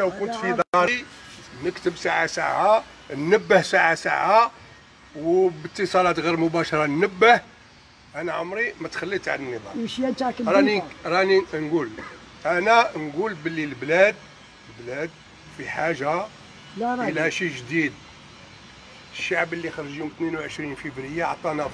وكنت في داري نكتب ساعة ساعة، ننبه ساعة ساعة، وباتصالات غير مباشرة ننبه. أنا عمري ما تخليت على النظام. راني نقول باللي البلاد في حاجة إلى شيء جديد. الشعب اللي خرج يوم 22 فبراير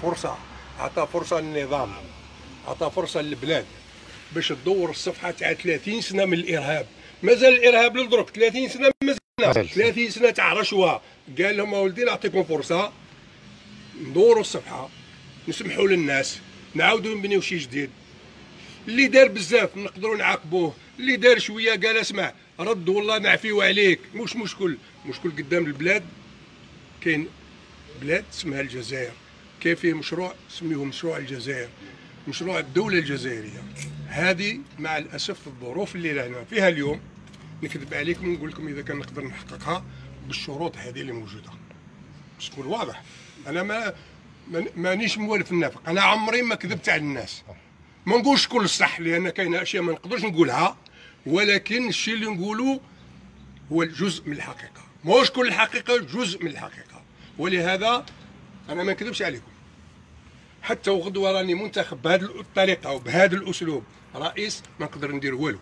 عطى فرصة للنظام، عطى فرصة للبلاد باش تدور الصفحة تاع 30 سنة من الإرهاب. مازال الإرهاب للدرك 30 سنة، مازال 30 سنة تاع رشوة. قال لهم اولدي نعطيكم فرصة ندوروا الصفحة، نسمحوا للناس، نعاودوا نبنيو شي جديد. اللي دار بزاف نقدروا نعاقبوه، اللي دار شوية قال اسمع رد والله نعفيو عليك، مش مشكل قدام البلاد. كاين بلاد اسمها الجزائر، كاين فيه مشروع سميوه مشروع الجزائر، مشروع الدولة الجزائرية. هذه مع الأسف الظروف اللي رانا فيها اليوم نكذب عليكم ونقول لكم إذا كان نقدر نحققها بالشروط هذه اللي موجودة باش تكون واضح. أنا مانيش موالف النافق، أنا عمري ما كذبت على الناس. ما نقولش كل الصح لأن كاين أشياء ما نقدرش نقولها، ولكن الشيء اللي نقوله هو جزء من الحقيقة، ماهوش كل الحقيقة، جزء من الحقيقة. ولهذا أنا ما نكذبش عليكم. حتى وغدوة راني منتخب بهذه الطريقة وبهذا الأسلوب رئيس، ما نقدر ندير والو.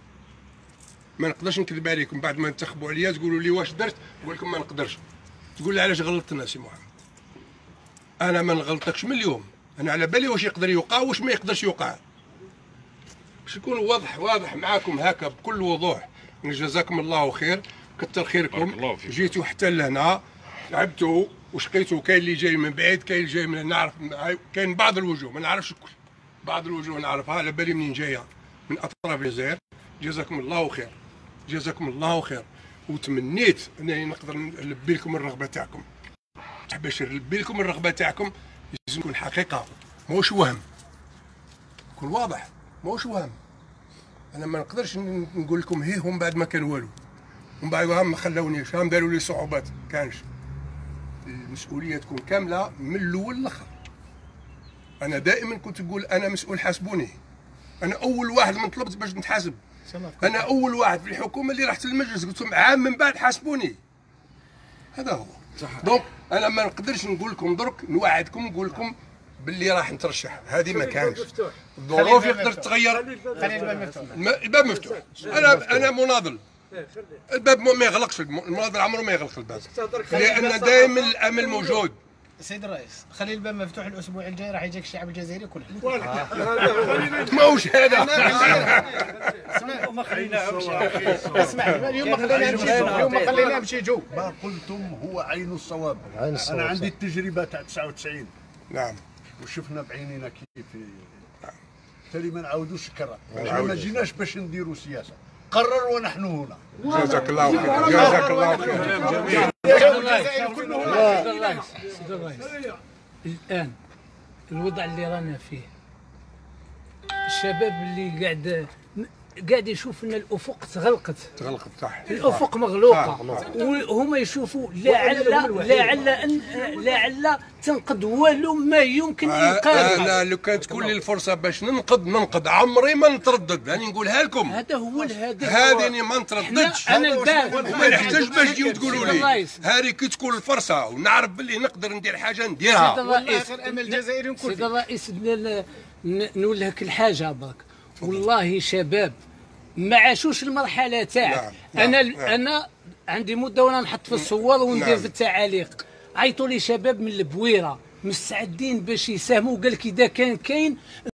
ما نقدرش نكذب عليكم بعد ما انتخبوا عليا تقولوا لي واش درت، نقول لكم ما نقدرش. تقول لي علاش غلطتنا سي محمد؟ أنا ما نغلطكش من اليوم، أنا على بالي واش يقدر يوقع واش ما يقدرش يوقع. باش يكون واضح معاكم هكا بكل وضوح. جزاكم الله خير، كتر خيركم، جيتوا حتى لهنا، لعبتوا وشقيتوا. كاين اللي جاي من بعيد، كاين اللي جاي من نعرف، كاين بعض الوجوه ما نعرفش الكل، بعض الوجوه نعرفها على بالي منين جايه من اطراف الجزائر. جزاكم الله خير، جزاكم الله خير. وتمنيت انني نقدر نلبي لكم الرغبه تاعكم. باش نلبي لكم الرغبه تاعكم لازم تكون حقيقه، ماهوش وهم، يكون واضح، ماهوش وهم. انا ما نقدرش نقول لكم هي هم بعد ما كان والو، ومن بعد ما خلونيش، هم داروا لي صعوبات. كانش المسؤوليه تكون كامله من الاول للاخر. انا دائما كنت نقول انا مسؤول، حاسبوني. انا اول واحد من طلبت باش نتحاسب، انا اول واحد في الحكومه اللي رحت للمجلس قلت لهم عام من بعد حاسبوني. هذا هو. دونك انا ما نقدرش نقول لكم درك نوعدكم نقول لكم باللي راح نترشح، هذه ما كانش. الظروف يقدر تتغير. الباب مفتوح. انا مناضل. الباب ما يغلقش، المناضل عمره ما يغلق الباب، لان دائما الامل موجود. سيد الرئيس، خلي الباب مفتوح الاسبوع الجاي، راح يجيك الشعب الجزائري كله. ماهوش هذا. اسمع، اليوم ما خلينا نمشي جو. ما قلتم هو عين الصواب. انا عندي التجربه تاع 99. نعم. وشفنا بعينينا كيف. بالتالي ما نعاودوش الكره. ما جيناش باش نديروا سياسه، قرر ونحن هنا. جزاك الله خير، جزاك الله خير. سيد الرئيس، الآن الوضع اللي رانا فيه، الشباب اللي قاعد يشوف ان الافق تغلقت صح، الافق مغلوقه، وهما يشوفوا لعل تنقد والو ما يمكن انقاذه. انا لو كانت تكون لي الفرصه باش ننقد عمري ما نتردد، راني نقولها لكم. هذا هو الهدف، هذه ما نترددش. انا البارح وما يحتاج باش تجيو تقولوا لي هذه كي تكون الفرصه ونعرف باللي نقدر ندير حاجه نديرها. سيد الرئيس، نقول لك الحاجه برك، والله شباب ما عاشوش المرحله تاعك. انا عندي مده وانا نحط في الصور وندير في التعاليق. عيطوا لي شباب من البويره مستعدين باش يساهموا، قال لك اذا كاين